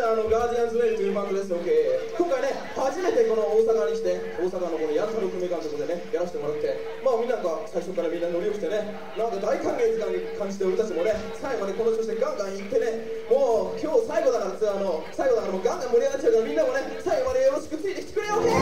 ガーディアンズメイルというバンドです。OK。今回ね、初めてこの大阪に来て、大阪のこのやったろくめ監督でね、やらせてもらって、まあみんなが最初からみんな乗り良くてね、なんか大歓迎って感じで俺たちもね、最後までこの調子でガンガン行ってね、もう今日最後だからツアーの最後だからもうガンガン盛り上がっちゃうからみんなもね、最後までよろしくついてきてくれよ。OK。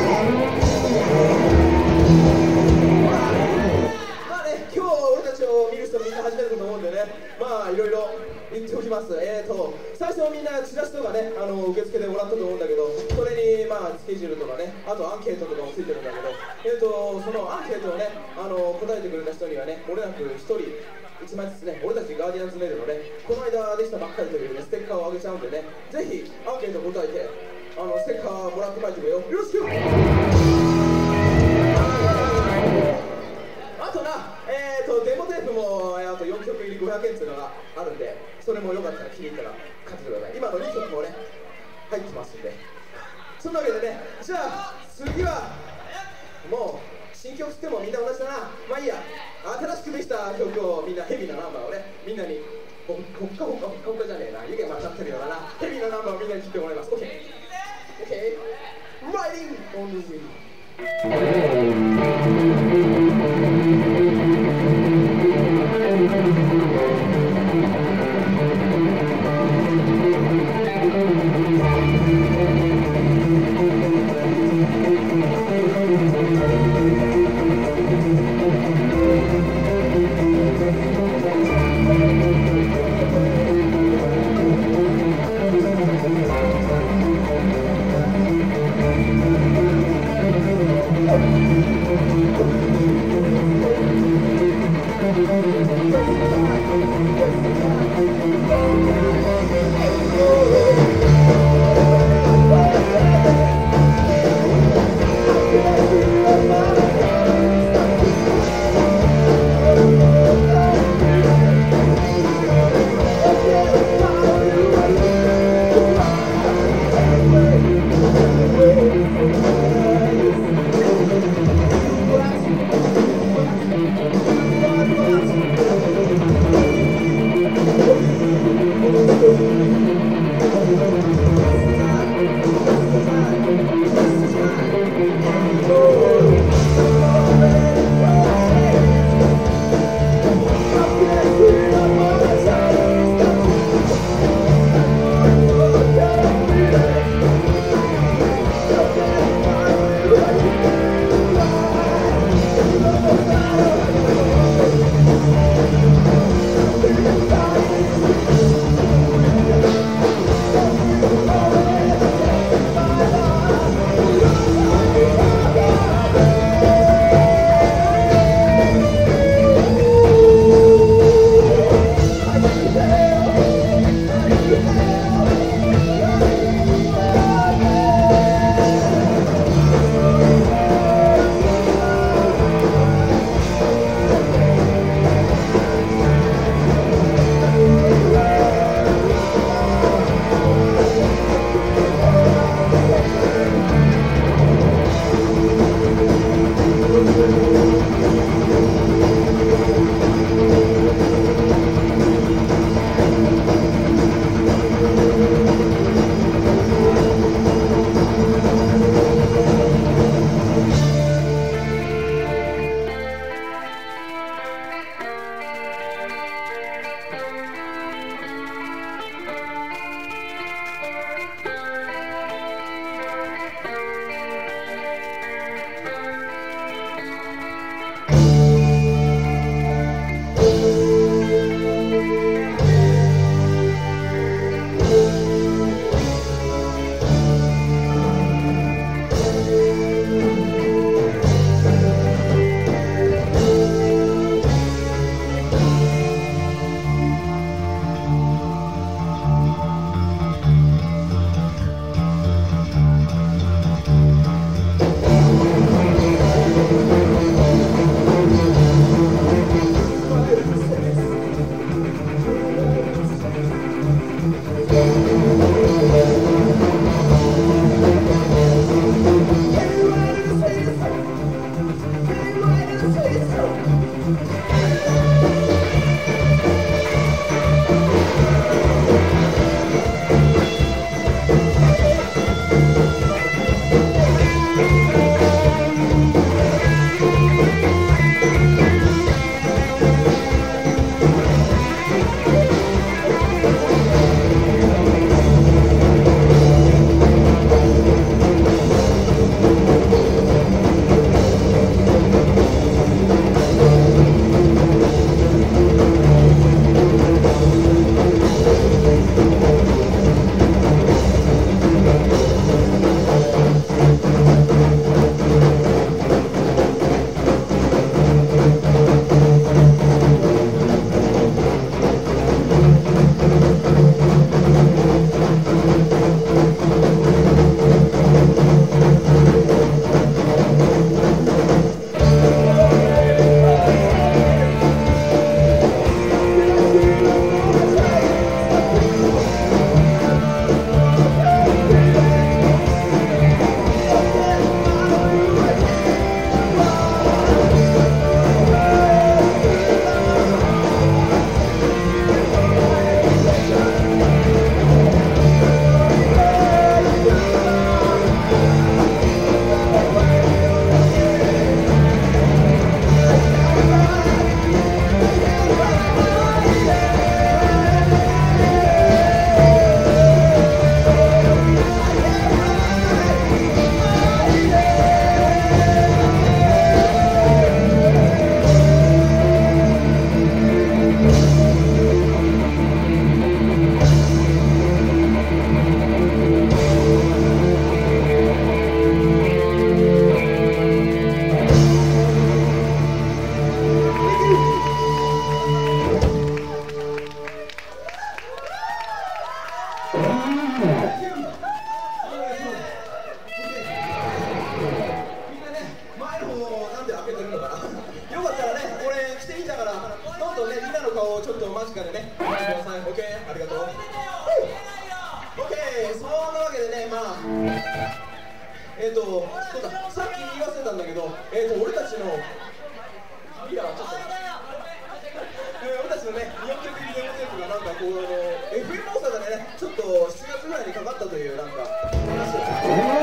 まあね、今日俺たちを見る人みんな初めてだと思うんでね、まあいろいろ言っておきます。最初みんなチラシとかね、受付でもらったと思うんだけど、それにまあスケジュールとかね、あとアンケートとかもついてるんだけど、そのアンケートをね、答えてくれた人にはね、俺らく1人1枚ずつね、俺たちガーディアンズメイルのね、この間できたばっかりというね、ステッカーをあげちゃうんでね、ぜひアンケート答えて、ステッカーもらって帰ってくれよ。よろしく。あとな、デモテープもあと4曲入り500円っていうのがあるんで、それもよかったら気に入ったら買ってください。今の2曲もね、入ってますんで。そんなわけでね、じゃあ次はもう新曲ってもみんな同じだな。まあいいや、新しくできた曲をみんなヘビーなナンバーをね、みんなにほっかほっかほっかほっかじゃねえな、湯気混ざってるようなヘビーなナンバーをみんなに聴いてもらいます。 OK Riding on the wind。 そんなわけでね、まあそうだ、さっき言い忘れたんだけど、俺たちのリーダーはちょっと俺たちのね、日本曲ビデオテープがなんかこうFM 大阪でね、ちょっと7月ぐらいにかかったというなんか話を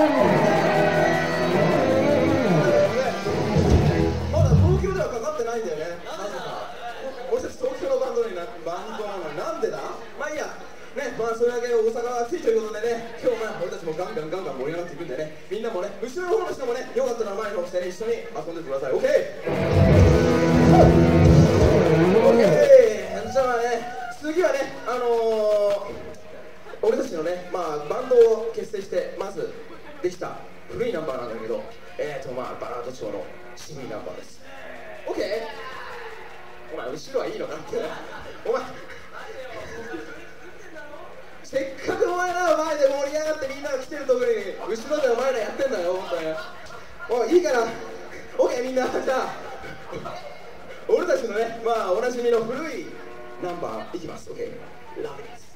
まだ東京ではかかってないんだよね。なぜか俺たち東京のバンドなのになんでだ。まあいいやね、まあそれだけ大阪が暑いということでね、今日俺たちもガンガン盛り上がっていくんでね、みんなもね、後ろの方の人もね、よかったら前の方してね、一緒に遊んでってください。 OK？ じゃあね、次はね、俺たちのね、まあバンドを結成してまずできた古いナンバーなんだけど、まあバラード調の渋いナンバーです。 OK？ お前後ろはいいのかってお前せっかくお前ら前で盛り上がってみんなが来てるところに後ろでお前らやってんだよ、本当に。おい、いいから OK、 みんな。じゃあ俺たちのね、まあおなじみの古いナンバーいきます。 OK、 ラブです。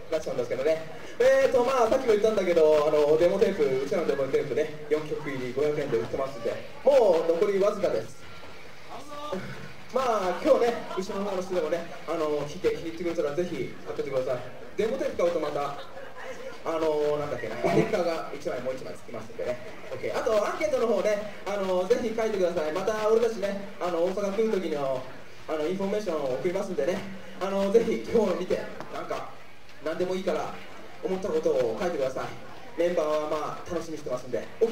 なっちゃうんですけどね。まあさっきも言ったんだけど、デモテープ、うちらのデモテープね、4曲入り500円で売ってますんで、もう残りわずかです。まあ今日ね、後ろの方の人でもね、気に入ってくれたらぜひ買ってってください。デモテープ買うとまたなんだっけな、ステッカーが1枚もう1枚つきますんでね。OK。あとアンケートの方ね、ぜひ書いてください。また俺たちね、大阪来る時のインフォメーションを送りますんでね。ぜひ今日の見て何でもいいから思ったことを書いてください。メンバーはまあ楽しみにしてますんで OK。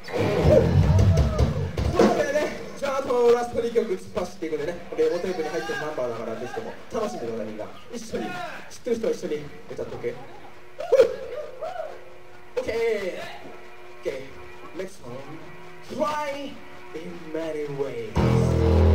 そうでね、じゃあラスト2曲突っ走っていくんでね、デモテープに入ってるナンバーだからぜひとも楽しんでください。みんな一緒に、知ってる人は一緒に歌っておけ。Okay, next one. Try in many ways.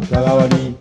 裏側に